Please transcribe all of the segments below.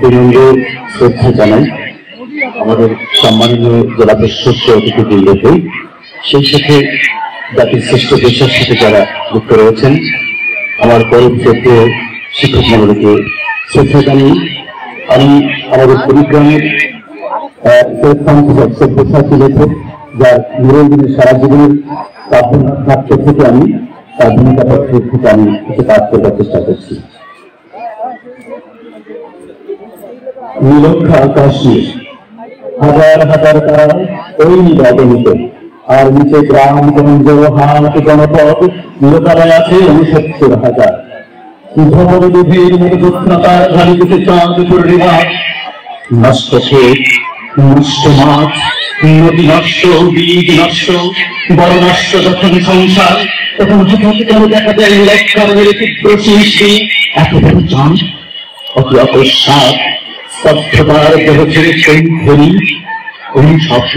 বিনম্র শ্রদ্ধা জানাই আমাদের সম্মানীয় জেলা প্রশাসক অতিথিবৃন্দকে, সেই সাথে জাতির শ্রেষ্ঠ পেশার সাথে যারা যুক্ত রয়েছেন, আমার পরিপ্রেক্ষিত শিক্ষক মণ্ডলীকে শ্রদ্ধা জানিয়ে আমি আমাদের কুড়িগ্রামের সব্যসাচী লেখক যার নুরুদ্দিনের সারা জীবনের কাব্য থেকে আমি তার ভূমিকা পত্রের থেকে আমি কিছু কাজ করবার চেষ্টা করছি। নীলক্ষা আকাশ নিয়ে হাজার হাজার তারা ওই নিরাগমিত, আর নিচে গ্রামগঞ্জ হাট জনপদ লোকালয় আছে 69,000। ধর্মবিধের মধ্যতার ধারিতে চাঁদ পূর্ণিমা, নষ্ট ক্ষেত, নষ্ট মাছ, নদী নষ্ট, বীজ নষ্ট, বড় নষ্ট যখন সংসার, তখন হঠাৎ করে দেখা যায় লেখার তীব্র সৃষ্টি, এত বড় চাঁদ, অতি অকস্মাৎ স্তব্ধতার দেহ ছেড়ে ধ্বনি, কোন শব্দ,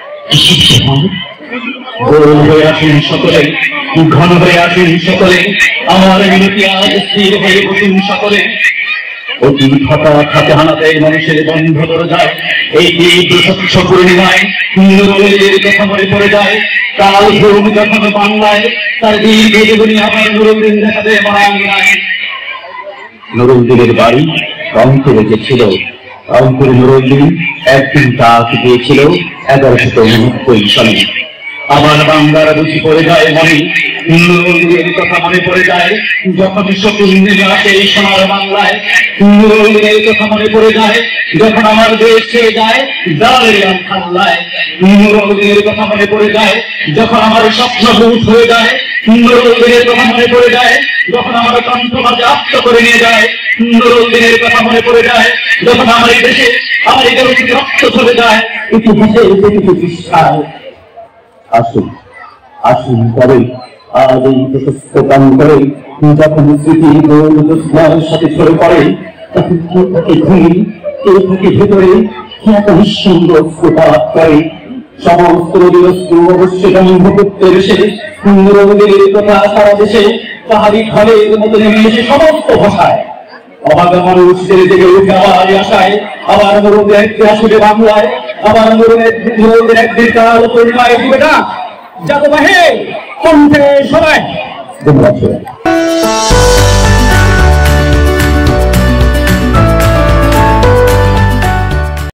গোল হয়ে আসেন সকলে, ঘন হয়ে আসেন সকলে, আমার মিনতি আজ স্থির হয়ে বসুন সকলে। অতি হঠাৎ হাতে হানাতে মানুষের বন্ধ করে যায়, এই তীব্র স্বচ্ছ পূর্ণিমায় নুরুলের কথা মনে পড়ে যায়। কাল ঘুম যখন বাংলায় তার দীর্ঘ জীবনী আমার নুরুদ্দিন দেখা দেয় বাংলায়। নুরুদ্দিনের বাড়ি রংপুরে গেছিল, রংপুরে নুরুদ্দিন একদিন ডাক দিয়েছিল 1189 সালে। আমার বাংলার বুঝি পড়ে যায় মনে, নুরুদ্দিনের কথা মনে পড়ে যায় যখন শকুন নেমে আসে এই সোনার বাংলায়। নুরুদ্দিনের কথা মনে পড়ে যায় যখন আমার দেশ ছেড়ে যায় দাঁড়িয়ে খাল্লায়। নুরুদ্দিনের কথা মনে পড়ে যায় যখন আমার স্বপ্ন ভূত হয়ে যায়। নুরুদ্দিনের কথা মনে পড়ে যায় যখন আমার কণ্ঠ মাঝে আত্ম করে নিয়ে যায়। নুরুদ্দিনের কথা মনে পড়ে যায় যখন আমার এই দেশে আমার এই দেশে রক্ত চলে যায় ইতিহাসের প্রতিটি পৃষ্ঠায়। আসুন আসুন তবে আজ এই প্রশস্ত প্রান্তরে যখন স্মৃতি গোলযোস্নার সাথে ছড়ে পড়ে, তখন কেউ থাকে ঘুমি, কেউ থাকে ভেতরে, কে একটা নিঃসঙ্গ স্ফোটাত করে। সমস্ত নদীরস্ত অবশ্যই বন্ধ করতে এসে নুরুদ্দিনের কথা সারা দেশে পাহাড়ি ঢলের মতো নেমে এসে সমস্ত ভাষায় অবাগা মানুষদের জেগে উঠে আবার আশায় আবার নুরুদ্দিন একটি আসবে বাংলায়, আবার নুরুদ্দিন একদিন কাল পূর্ণিমায় দিবে না যাতে বাহে কণ্ঠে সবাই। ধন্যবাদ।